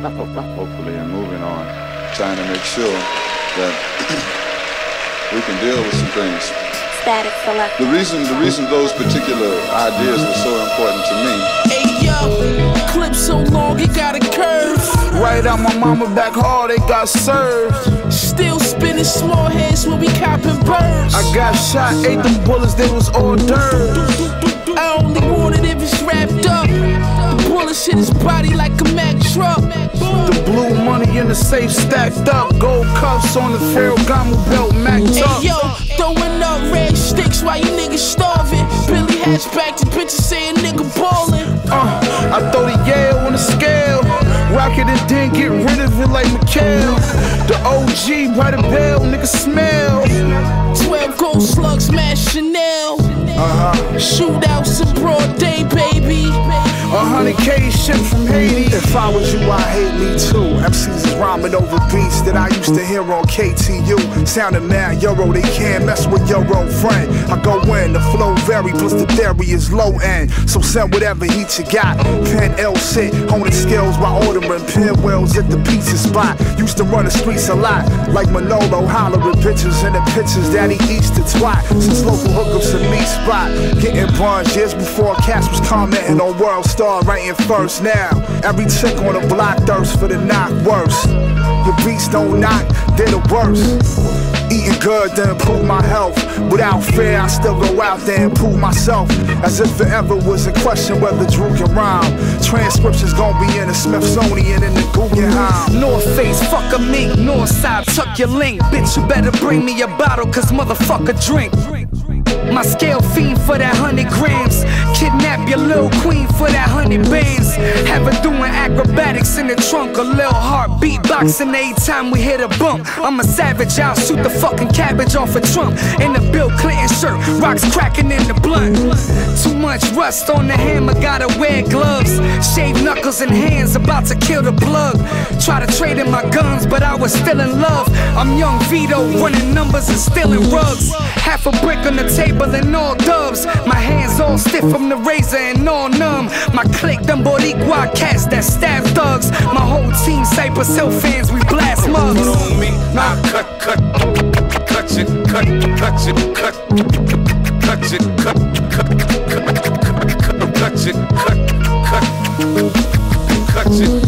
hopefully, and moving on, trying to make sure that we can deal with some things. Statik Selektah. The reason those particular ideas were so important to me. Hey yo, clip so long it got a curve. Right out my mama back hard, they got served. Still spinning small heads when we copping birds. I got shot, ate them bullets, they was hors d'oeuvres. I only want it if it's wrapped up. The bullets hit his body like a Mack truck. The blue money in the safe stacked up. Gold cuffs on the Ferragamo belt macked up. Hey yo, throwing up red sticks while you niggas starving. Billy hatchback to bitches say a nigga ballin'. I throw the Yale on the scale. Rock it and then get rid of it like McHale. The OG by the bell, nigga smell. 12 gold slugs, smash Chanel. Shootouts in broad day, baby. 100K shit from Haiti. If I was you, I hate me too. MCs is rhyming over beats that I used to hear on KTU. Sounding mad Euro, they can't mess with your old friend. I go in, the flow vary, plus the theory is low end. So send whatever heat you got. Pen L sit, honing skills while ordering pinwheels at the pizza spot. Used to run the streets a lot, like Manolo hollering bitches in the pictures that he eats to twat. Since local hookups a meat spot, getting buns years before Cass was commenting on World Star, writing first. Now every chick on the block thirsts for the knock worse. Your beats don't knock, they're the worst. Eating good, then improve my health. Without fear, I still go out there and prove myself. As if it ever was a question whether Droog can rhyme. Transcriptions gon' be in the Smithsonian and the Guggenheim. North Face, fuck a mink. Northside, tuck your link. Bitch, you better bring me a bottle, cause motherfucker drink. My scale fiend for that 100 grams. Kidnap your little queen for that 100 bands. Have her doing acrobatics in the trunk. A little heart beatboxing every time we hit a bump. I'm a savage, I'll shoot the fucking cabbage off a Trump. In a Bill Clinton shirt, rocks cracking in the blunt. Too much rust on the hammer, gotta wear gloves. Shaved knuckles and hands, about to kill the plug. Try to trade in my guns, but I was still in love. I'm young Vito, running numbers and stealing rugs. Half a brick on the table and all dubs. My hands all stiff from the razor and all numb. My clique, them Boricua cats that stab thugs. My whole team Cypress Hill fans, we blast mugs. On me, I cut it, cut it, cut it, cut it, cut it, cut it, cut it.